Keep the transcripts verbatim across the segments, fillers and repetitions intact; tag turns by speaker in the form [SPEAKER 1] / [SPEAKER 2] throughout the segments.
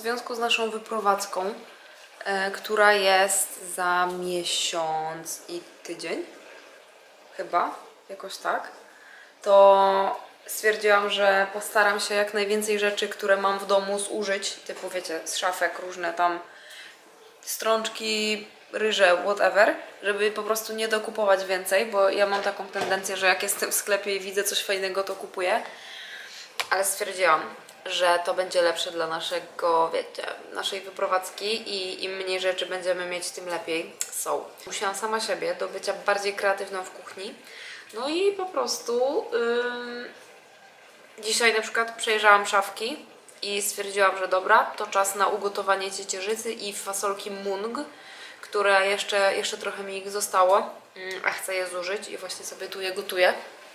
[SPEAKER 1] związku z naszą wyprowadzką, e, która jest za miesiąc i tydzień, chyba, jakoś tak, to stwierdziłam, że postaram się jak najwięcej rzeczy, które mam w domu, zużyć, typu wiecie, z szafek różne tam strączki, ryże, whatever, żeby po prostu nie dokupować więcej, bo ja mam taką tendencję, że jak jestem w sklepie i widzę coś fajnego, to kupuję. Ale stwierdziłam, że to będzie lepsze dla naszego, wiecie, naszej wyprowadzki i im mniej rzeczy będziemy mieć, tym lepiej. So, musiałam sama siebie do bycia bardziej kreatywną w kuchni. No i po prostu yy, dzisiaj na przykład przejrzałam szafki i stwierdziłam, że dobra, to czas na ugotowanie ciecierzycy i fasolki mung, które jeszcze, jeszcze trochę mi ich zostało, yy, a chcę je zużyć i właśnie sobie tu je gotuję.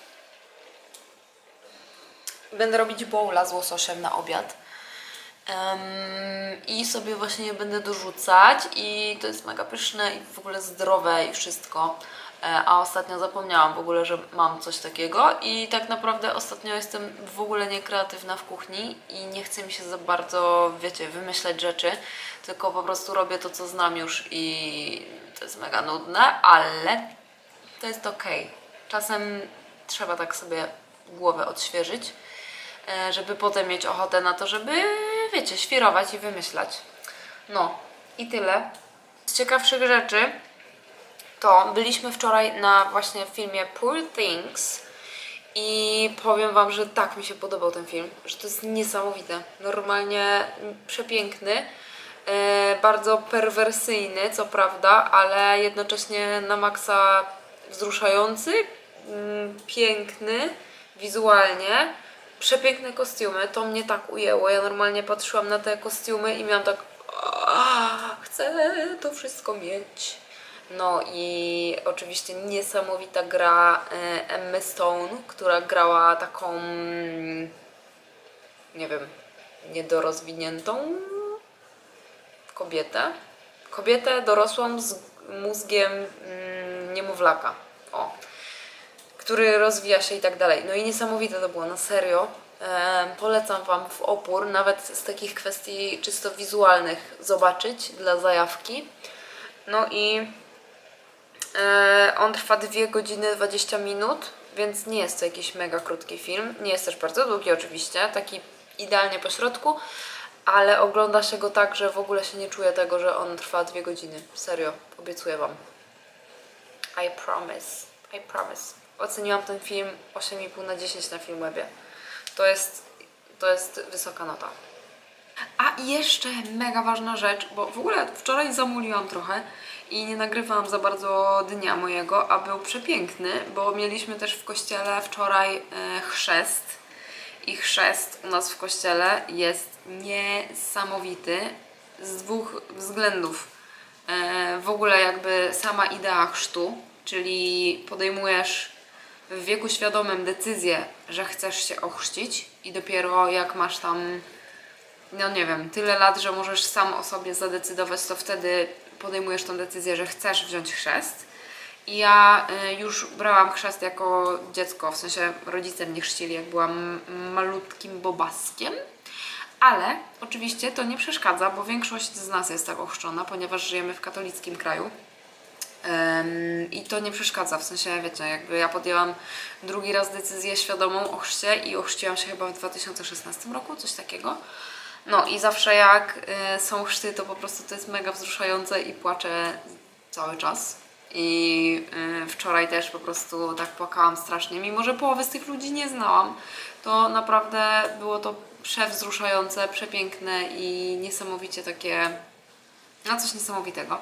[SPEAKER 1] Będę robić bowla z łososiem na obiad. Um, I sobie właśnie je będę dorzucać i to jest mega pyszne i w ogóle zdrowe i wszystko. A ostatnio zapomniałam w ogóle, że mam coś takiego i tak naprawdę ostatnio jestem w ogóle niekreatywna w kuchni i nie chce mi się za bardzo, wiecie, wymyślać rzeczy, tylko po prostu robię to, co znam już i to jest mega nudne, ale to jest okej. Czasem trzeba tak sobie głowę odświeżyć, żeby potem mieć ochotę na to, żeby, wiecie, świrować i wymyślać. No i tyle. Z ciekawszych rzeczy to byliśmy wczoraj na właśnie filmie Poor Things i powiem wam, że tak mi się podobał ten film, że to jest niesamowite, normalnie przepiękny, yy, bardzo perwersyjny, co prawda, ale jednocześnie na maksa wzruszający, yy, piękny wizualnie, przepiękne kostiumy, to mnie tak ujęło, ja normalnie patrzyłam na te kostiumy i miałam tak, chcę to wszystko mieć. No i oczywiście niesamowita gra Emmy Stone, która grała taką, nie wiem, niedorozwiniętą kobietę. Kobietę dorosłą z mózgiem mm, niemowlaka, o, który rozwija się i tak dalej. No i niesamowite to było, na serio. E, polecam wam w opór, nawet z takich kwestii czysto wizualnych zobaczyć dla zajawki. No i on trwa dwie godziny dwadzieścia minut, więc nie jest to jakiś mega krótki film. Nie jest też bardzo długi oczywiście, taki idealnie po środku, ale ogląda się go tak, że w ogóle się nie czuje tego, że on trwa dwie godziny. Serio, obiecuję wam. I promise, I promise. Oceniłam ten film osiem i pół na dziesięć na Filmwebie. To jest, to jest wysoka nota. A i jeszcze mega ważna rzecz, bo w ogóle wczoraj zamuliłam trochę i nie nagrywałam za bardzo dnia mojego, a był przepiękny, bo mieliśmy też w kościele wczoraj e, chrzest i chrzest u nas w kościele jest niesamowity z dwóch względów. E, w ogóle jakby sama idea chrztu, czyli podejmujesz w wieku świadomym decyzję, że chcesz się ochrzcić i dopiero jak masz tam, no nie wiem, tyle lat, że możesz sam o sobie zadecydować, to wtedy podejmujesz tą decyzję, że chcesz wziąć chrzest. I ja y, już brałam chrzest jako dziecko, w sensie rodzice mnie chrzcili, jak byłam malutkim bobaskiem. Ale oczywiście to nie przeszkadza, bo większość z nas jest tak ochrzczona, ponieważ żyjemy w katolickim kraju. Ym, I to nie przeszkadza, w sensie, wiecie, jakby ja podjęłam drugi raz decyzję świadomą o chrzcie i ochrzciłam się chyba w dwa tysiące szesnastym roku, coś takiego. No i zawsze jak y, są chrzty, to po prostu to jest mega wzruszające i płaczę cały czas. I y, wczoraj też po prostu tak płakałam strasznie, mimo że połowy z tych ludzi nie znałam. To naprawdę było to przewzruszające, przepiękne i niesamowicie takie, no coś niesamowitego.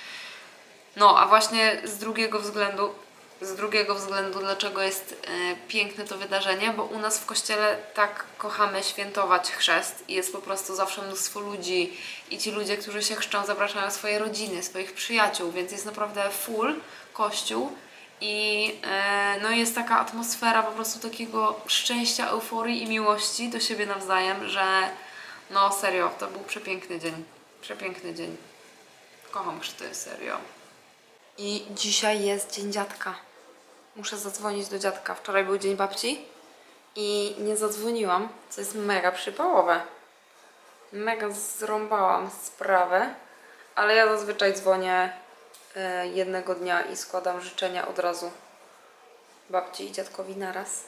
[SPEAKER 1] No a właśnie z drugiego względu, z drugiego względu, dlaczego jest e, piękne to wydarzenie, bo u nas w kościele tak kochamy świętować chrzest i jest po prostu zawsze mnóstwo ludzi i ci ludzie, którzy się chrzczą, zapraszają swoje rodziny, swoich przyjaciół, więc jest naprawdę full kościół i e, no jest taka atmosfera po prostu takiego szczęścia, euforii i miłości do siebie nawzajem, że no serio, to był przepiękny dzień, przepiękny dzień. Kocham chrzty, serio. I dzisiaj jest dzień dziadka. Muszę zadzwonić do dziadka. Wczoraj był dzień babci i nie zadzwoniłam, co jest mega przypałowe. Mega zrąbałam sprawę, ale ja zazwyczaj dzwonię y, jednego dnia i składam życzenia od razu babci i dziadkowi naraz.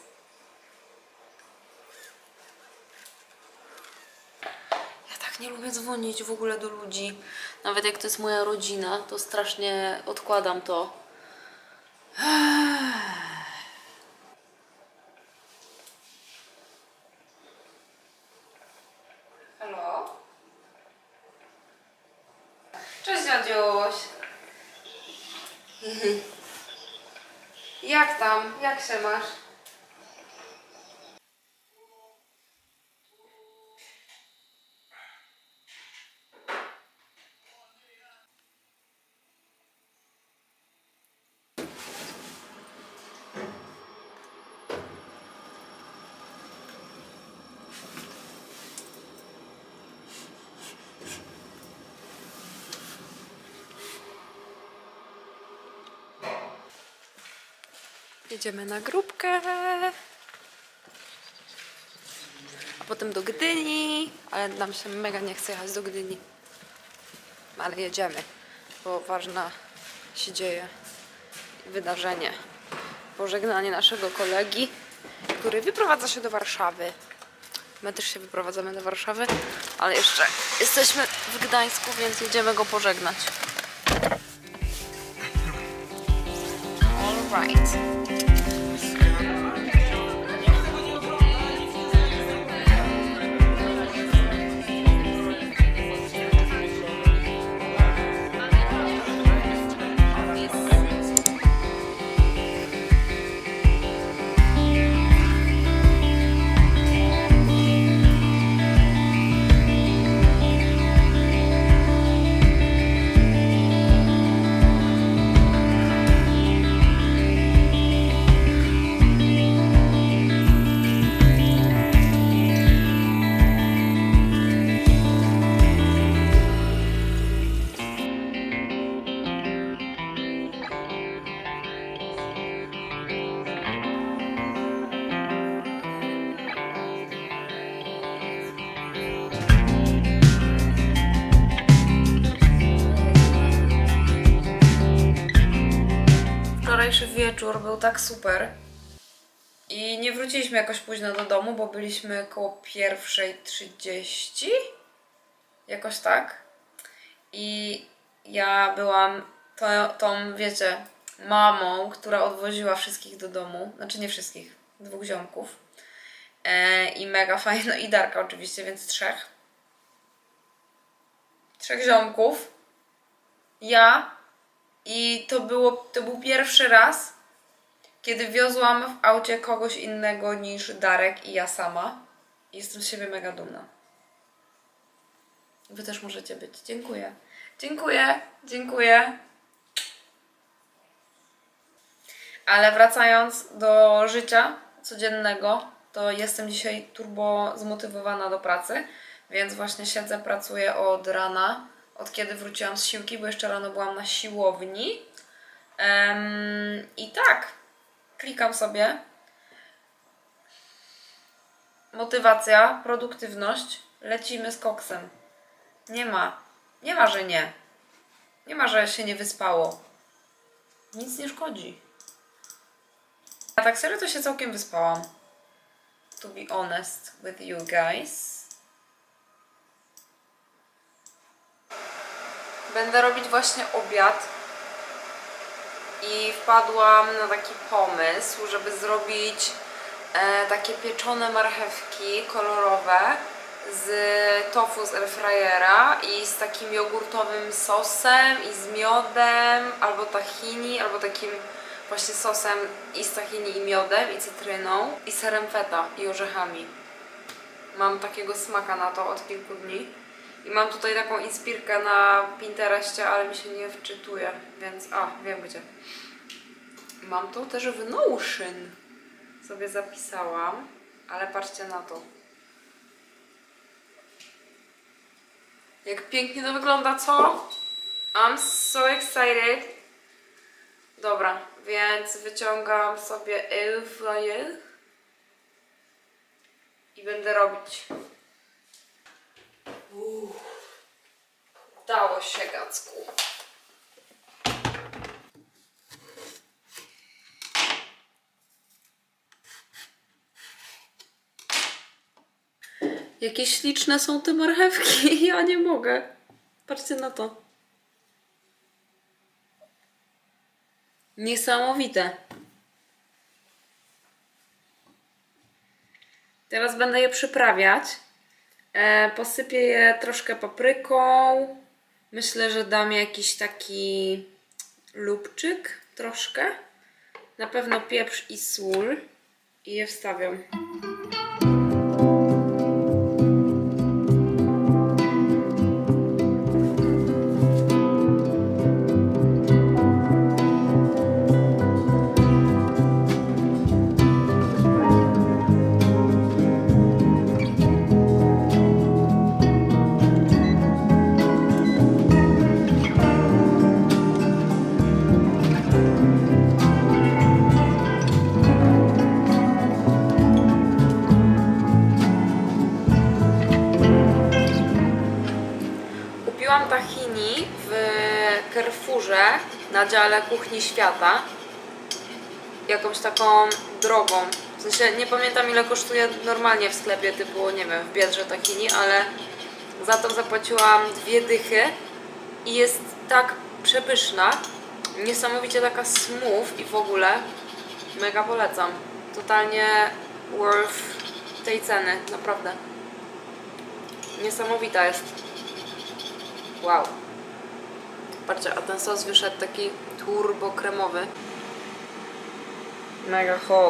[SPEAKER 1] Ja tak nie lubię dzwonić w ogóle do ludzi. Nawet jak to jest moja rodzina, to strasznie odkładam to. Halo? Cześć, dziadziuś. Jak tam? Jak się masz? Jedziemy na grupkę, a potem do Gdyni, ale nam się mega nie chce jechać do Gdyni. Ale jedziemy, bo ważne się dzieje wydarzenie. Pożegnanie naszego kolegi, który wyprowadza się do Warszawy. My też się wyprowadzamy do Warszawy, ale jeszcze jesteśmy w Gdańsku, więc jedziemy go pożegnać. All right. Wczorajszy wieczór był tak super i nie wróciliśmy jakoś późno do domu, bo byliśmy koło pierwszej trzydzieści, jakoś tak. I ja byłam to, tą, wiecie, mamą, która odwoziła wszystkich do domu, znaczy nie wszystkich, dwóch ziomków e, i mega fajno, i Darka oczywiście, więc trzech. Trzech ziomków, ja. I to, było, to był pierwszy raz, kiedy wiozłam w aucie kogoś innego niż Darek i ja sama. I jestem z siebie mega dumna. Wy też możecie być. Dziękuję. Dziękuję. Dziękuję. Ale wracając do życia codziennego, to jestem dzisiaj turbo zmotywowana do pracy, więc właśnie siedzę, pracuję od rana. Od kiedy wróciłam z siłki, bo jeszcze rano byłam na siłowni. Um, I tak, klikam sobie. Motywacja, produktywność. Lecimy z koksem. Nie ma. Nie ma, że nie. Nie ma, że się nie wyspało. Nic nie szkodzi. A tak serio to się całkiem wyspałam. To be honest with you guys. Będę robić właśnie obiad i wpadłam na taki pomysł, żeby zrobić e, takie pieczone marchewki kolorowe z tofu z airfryera i z takim jogurtowym sosem i z miodem, albo tahini, albo takim właśnie sosem i z tahini i miodem i cytryną i serem feta i orzechami. Mam takiego smaka na to od kilku dni. I mam tutaj taką inspirkę na Pinterestie, ale mi się nie wczytuje, więc... A, wiem gdzie. Mam to też w Notion. Sobie zapisałam, ale patrzcie na to. Jak pięknie to wygląda, co? I'm so excited. Dobra, więc wyciągam sobie airfryer i będę robić. Udało się, Gacku. Jakie śliczne są te marchewki. Ja nie mogę. Patrzcie na to. Niesamowite. Teraz będę je przyprawiać. E, posypię je troszkę papryką. Myślę, że dam jakiś taki lubczyk troszkę. Na pewno pieprz i sól. I je wstawiam. Kupiłam tahini w Carrefourze na dziale kuchni świata. Jakąś taką drogą. W sensie nie pamiętam, ile kosztuje normalnie w sklepie typu, nie wiem, w Biedrze tahini, ale za to zapłaciłam dwie dychy i jest tak przepyszna. Niesamowicie taka smooth i w ogóle mega polecam. Totalnie worth tej ceny, naprawdę. Niesamowita jest. Wow. Patrzcie, a ten sos wyszedł taki turbo kremowy. Mega hot.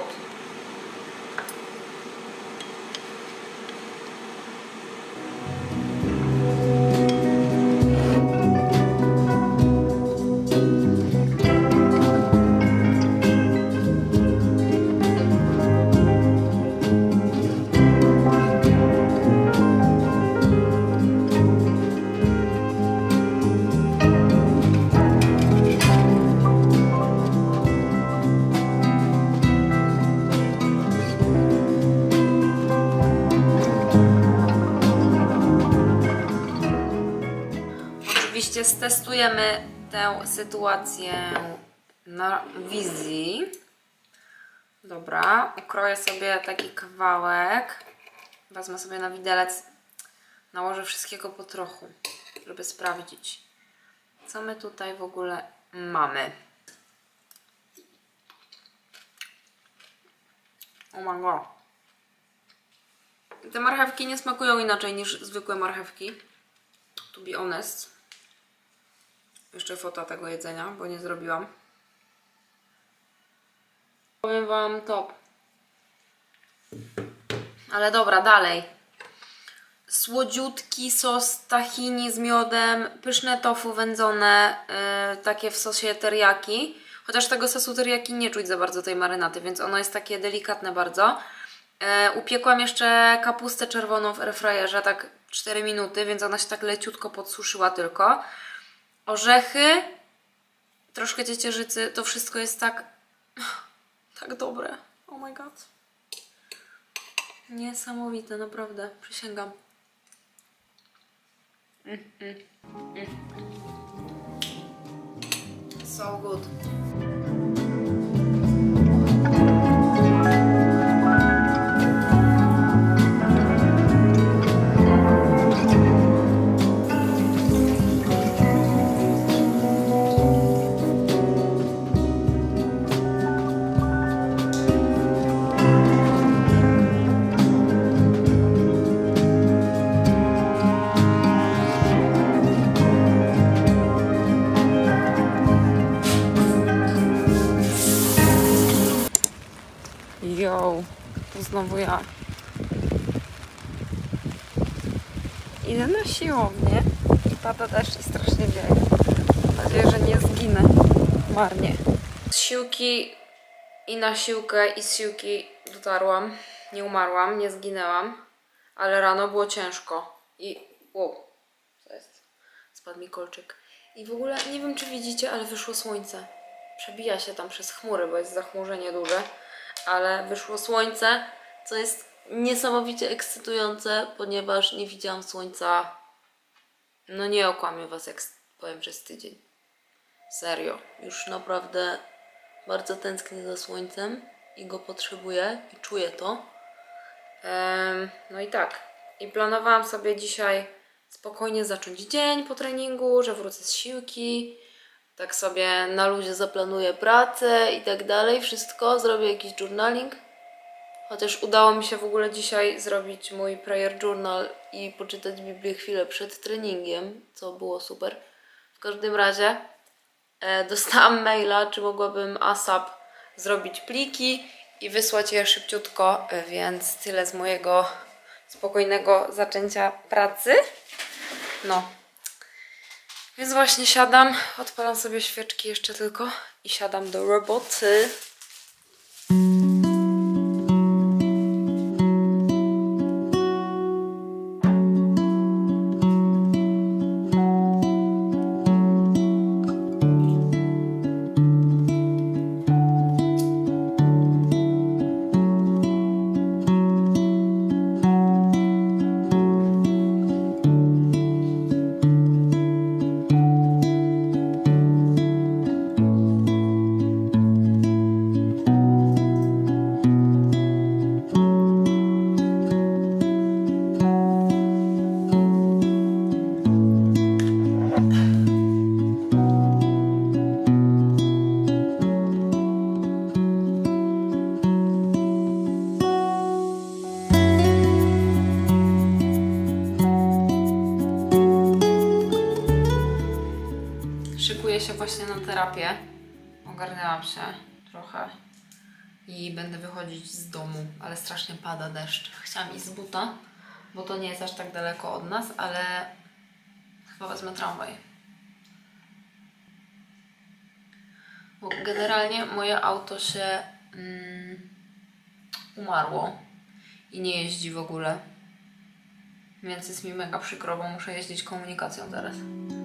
[SPEAKER 1] Oczywiście stestujemy tę sytuację na wizji. Dobra, ukroję sobie taki kawałek. Wezmę sobie na widelec. Nałożę wszystkiego po trochu, żeby sprawdzić, co my tutaj w ogóle mamy. Oh my god. Te marchewki nie smakują inaczej niż zwykłe marchewki. To be honest. Jeszcze fota tego jedzenia, bo nie zrobiłam. Powiem wam top. Ale dobra, dalej. Słodziutki sos tahini z miodem, pyszne tofu wędzone, yy, takie w sosie teriyaki. Chociaż tego sosu teriyaki nie czuć za bardzo tej marynaty, więc ono jest takie delikatne bardzo. Yy, upiekłam jeszcze kapustę czerwoną w airfryerze, tak cztery minuty, więc ona się tak leciutko podsuszyła tylko. Orzechy, troszkę ciecierzycy, to wszystko jest tak, tak dobre. Oh my god. Niesamowite, naprawdę, przysięgam. Mm, mm, mm. So good. Yo, to znowu ja. Idę na siłownię i pada deszcz i strasznie wieje. Mam nadzieję, że nie zginę marnie. Z siłki i na siłkę i z siłki dotarłam. Nie umarłam, nie zginęłam, ale rano było ciężko. I wow, co jest? Spadł mi kolczyk. I w ogóle nie wiem, czy widzicie, ale wyszło słońce. Przebija się tam przez chmury, bo jest zachmurzenie duże. Ale wyszło słońce, co jest niesamowicie ekscytujące, ponieważ nie widziałam słońca No nie okłamię was, jak powiem przez tydzień. Serio. Już naprawdę bardzo tęsknię za słońcem i go potrzebuję i czuję to. Ehm, no i tak. I planowałam sobie dzisiaj spokojnie zacząć dzień po treningu, że wrócę z siłki. Tak sobie na luzie zaplanuję pracę i tak dalej. Wszystko. Zrobię jakiś journaling. Chociaż udało mi się w ogóle dzisiaj zrobić mój prayer journal i poczytać Biblię chwilę przed treningiem, co było super. W każdym razie e, dostałam maila, czy mogłabym ASAP zrobić pliki i wysłać je szybciutko, e, więc tyle z mojego spokojnego zaczęcia pracy. No. Więc właśnie siadam, odpalam sobie świeczki jeszcze tylko i siadam do roboty. Szykuję się właśnie na terapię. Ogarnęłam się trochę i będę wychodzić z domu, ale strasznie pada deszcz. Chciałam iść z buta, bo to nie jest aż tak daleko od nas, ale chyba wezmę tramwaj. Bo generalnie moje auto się mm, umarło i nie jeździ w ogóle. Więc jest mi mega przykro, bo muszę jeździć komunikacją teraz.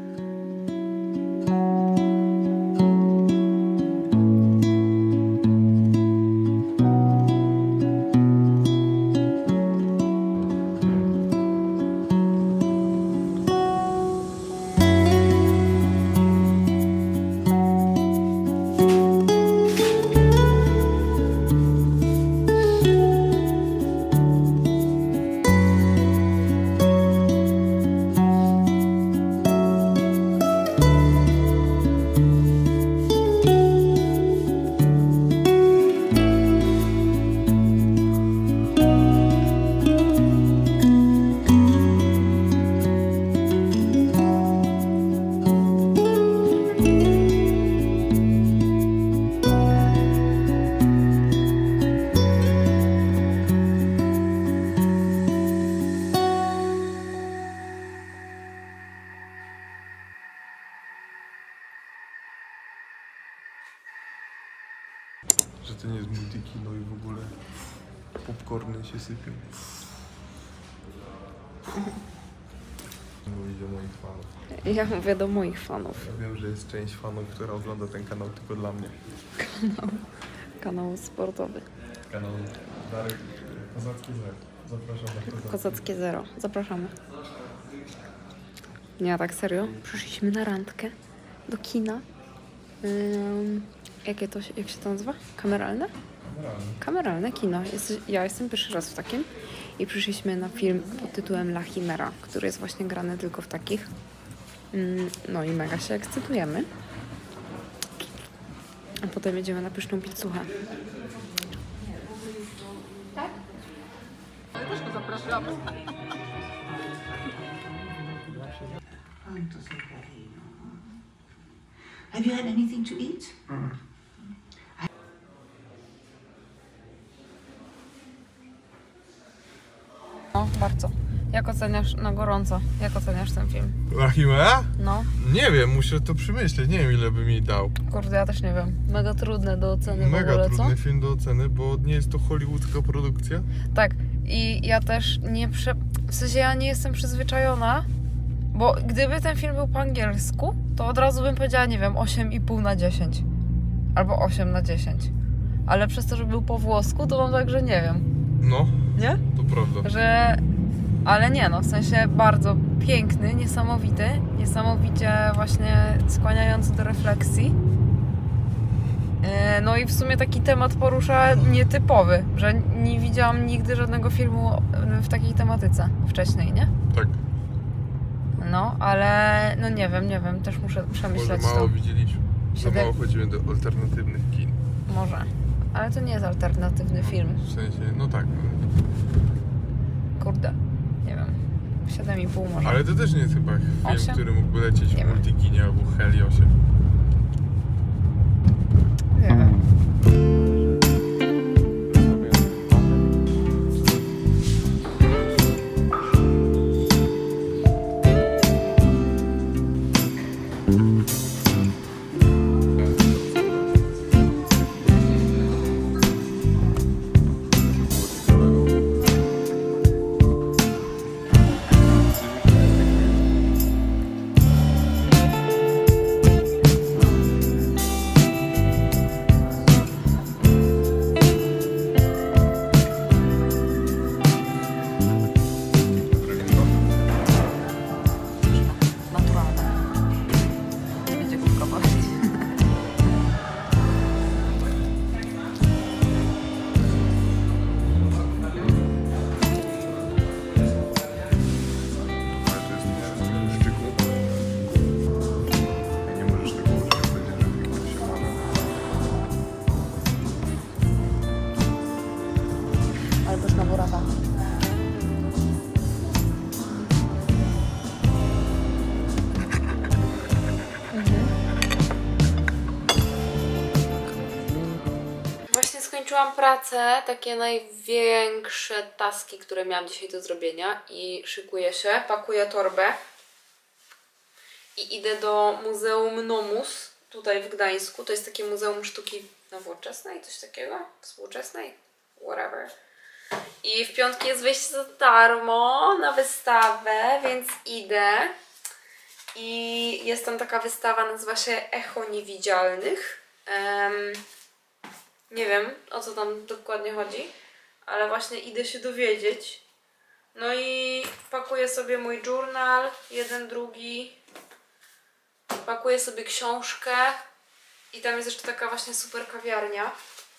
[SPEAKER 2] Że to nie jest multikino i w ogóle popcorny się sypią. Mówić do moich fanów.
[SPEAKER 1] Ja mówię do moich fanów.
[SPEAKER 2] Ja wiem, że jest część fanów, która ogląda ten kanał tylko dla mnie.
[SPEAKER 1] Kanał, kanał sportowy.
[SPEAKER 2] Kanał Darek Kozackie Zero. Zapraszam na Kozackie.
[SPEAKER 1] Kozackie Zero. Zapraszamy. Nie, a tak serio. Przyszliśmy na randkę do kina. Um, jakie to się, jak się to nazywa? Kameralne?
[SPEAKER 2] Kameralne.
[SPEAKER 1] Kameralne kino. Jest, ja jestem pierwszy raz w takim. I przyszliśmy na film pod tytułem La Chimera, który jest właśnie grany tylko w takich. Um, no i mega się ekscytujemy. A potem jedziemy na pyszną pizzuchę. Tak?
[SPEAKER 3] Zapraszamy. Have you had anything to eat? Mm.
[SPEAKER 1] No, bardzo. Jak oceniasz na gorąco? Jak oceniasz ten film?
[SPEAKER 2] La Chimera?
[SPEAKER 1] No.
[SPEAKER 2] Nie wiem, muszę to przemyśleć. Nie wiem, ile by mi dał.
[SPEAKER 1] Kurde, ja też nie wiem. Mega trudne do oceny
[SPEAKER 2] Mega
[SPEAKER 1] w ogóle,
[SPEAKER 2] trudny
[SPEAKER 1] co?
[SPEAKER 2] film do oceny, bo nie jest to hollywoodzka produkcja.
[SPEAKER 1] Tak. I ja też nie prze... W sensie ja nie jestem przyzwyczajona, bo gdyby ten film był po angielsku, to od razu bym powiedziała, nie wiem, osiem i pół na dziesięć. Albo osiem na dziesięć. Ale przez to, że był po włosku, to mam tak, że nie wiem.
[SPEAKER 2] No,
[SPEAKER 1] Nie?
[SPEAKER 2] to prawda.
[SPEAKER 1] Że Ale nie no, w sensie bardzo piękny, niesamowity, niesamowicie właśnie skłaniający do refleksji. No i w sumie taki temat porusza nietypowy, że nie widziałam nigdy żadnego filmu w takiej tematyce wcześniej, nie?
[SPEAKER 4] Tak.
[SPEAKER 1] No, ale no nie wiem, nie wiem, też muszę przemyśleć to.
[SPEAKER 4] Może mało to. widzieliśmy, za
[SPEAKER 1] Siedem...
[SPEAKER 4] mało chodzimy do alternatywnych kin.
[SPEAKER 1] Może, ale to nie jest alternatywny film.
[SPEAKER 4] W sensie, no tak.
[SPEAKER 1] Kurde, nie wiem, siedem i pół może.
[SPEAKER 4] Ale to też nie jest chyba film,
[SPEAKER 1] osiem?
[SPEAKER 4] który mógłby lecieć
[SPEAKER 1] Nie
[SPEAKER 4] w multikinie albo w Heliosie.
[SPEAKER 1] Nie wiem. Skończyłam pracę, takie największe taski, które miałam dzisiaj do zrobienia i szykuję się, pakuję torbę i idę do Muzeum Nomus tutaj w Gdańsku. To jest takie Muzeum Sztuki Nowoczesnej, coś takiego, współczesnej, whatever. I w piątki jest wejście za darmo na wystawę, więc idę. I jest tam taka wystawa, nazywa się Echo Niewidzialnych. Um, Nie wiem, o co tam dokładnie chodzi, ale właśnie idę się dowiedzieć. No i pakuję sobie mój journal, jeden, drugi. Pakuję sobie książkę i tam jest jeszcze taka właśnie super kawiarnia.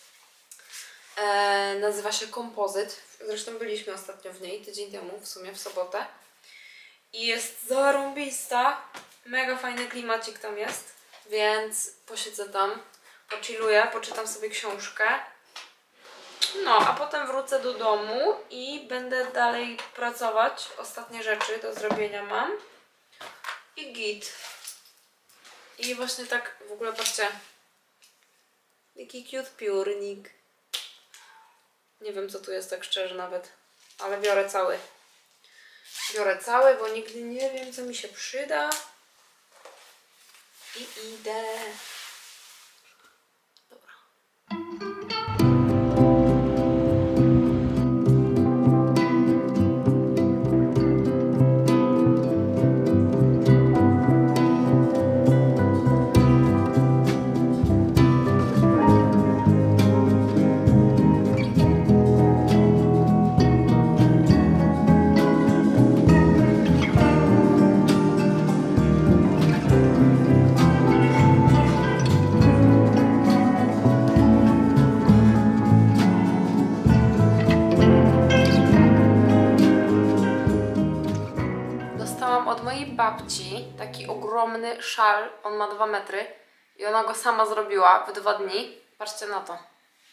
[SPEAKER 1] E, nazywa się Kompozyt. Zresztą byliśmy ostatnio w niej, tydzień temu, w sumie w sobotę. I jest zarąbista, mega fajny klimacik tam jest, więc posiedzę tam. Pochilluję, poczytam sobie książkę. No, a potem wrócę do domu i będę dalej pracować. Ostatnie rzeczy do zrobienia mam. I git. I właśnie tak w ogóle patrzcie. Jaki cute piórnik. Nie wiem co tu jest tak szczerze nawet. Ale biorę cały. Biorę cały, bo nigdy nie wiem co mi się przyda. I idę. Babci taki ogromny szal, on ma dwa metry i ona go sama zrobiła w dwa dni. Patrzcie na to.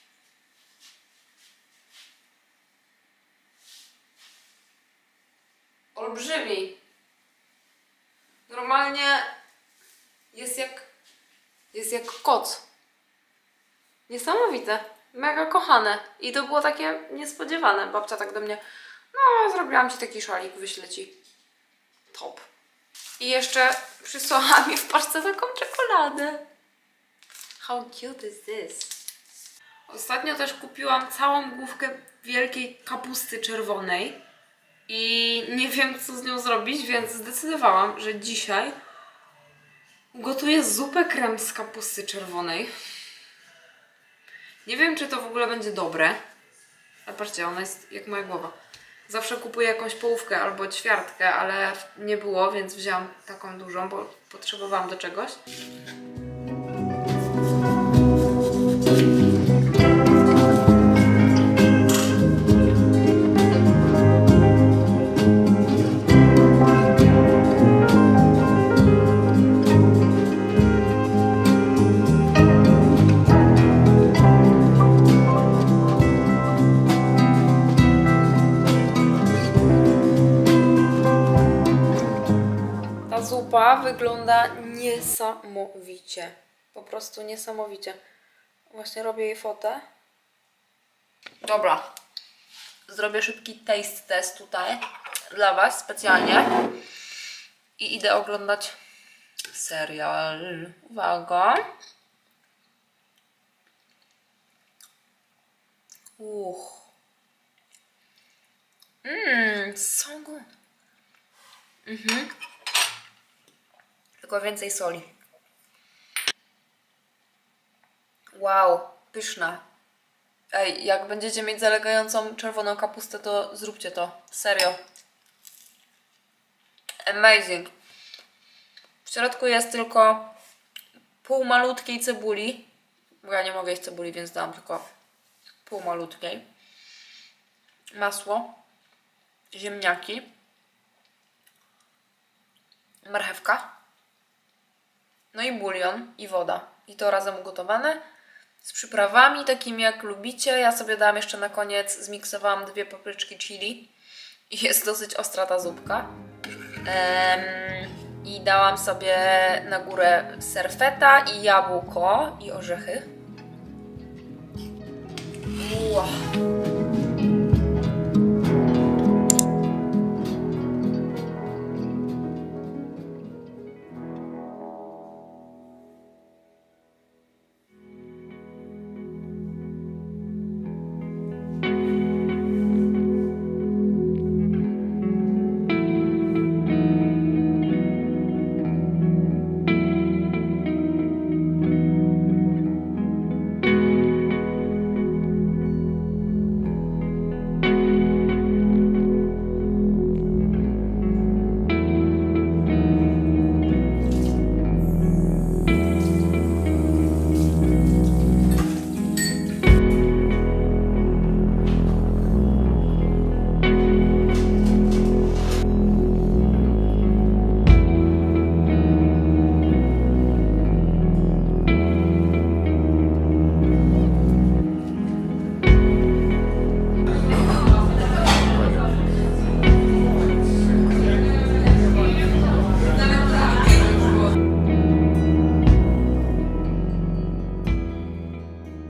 [SPEAKER 1] Olbrzymi. Normalnie jest jak jest jak koc. Niesamowite. Mega kochane. I to było takie niespodziewane. Babcia tak do mnie, no zrobiłam ci taki szalik, wyślę ci. Top. I jeszcze przysłała mi w paczce taką czekoladę. How cute is this? Ostatnio też kupiłam całą główkę wielkiej kapusty czerwonej i nie wiem co z nią zrobić, więc zdecydowałam, że dzisiaj gotuję zupę krem z kapusty czerwonej. Nie wiem czy to w ogóle będzie dobre. Ale patrzcie, ona jest jak moja głowa. Zawsze kupuję jakąś połówkę albo ćwiartkę, ale nie było, więc wzięłam taką dużą, bo potrzebowałam do czegoś. Zupa wygląda niesamowicie. Po prostu niesamowicie. Właśnie robię jej fotę. Dobra. Zrobię szybki taste test tutaj dla Was specjalnie. I idę oglądać serial. Uwaga. Uch. Mmm, so good. Mhm. Tylko więcej soli. Wow, pyszna. Ej, jak będziecie mieć zalegającą czerwoną kapustę, to zróbcie to. Serio. Amazing. W środku jest tylko pół malutkiej cebuli. Bo ja nie mogę jeść cebuli, więc dam tylko pół malutkiej. Masło. Ziemniaki. Marchewka. No i bulion i woda. I to razem ugotowane. Z przyprawami takimi jak lubicie. Ja sobie dałam jeszcze na koniec, zmiksowałam dwie papryczki chili. I jest dosyć ostra ta zupka. Ehm, I dałam sobie na górę ser feta i jabłko i orzechy. Wow.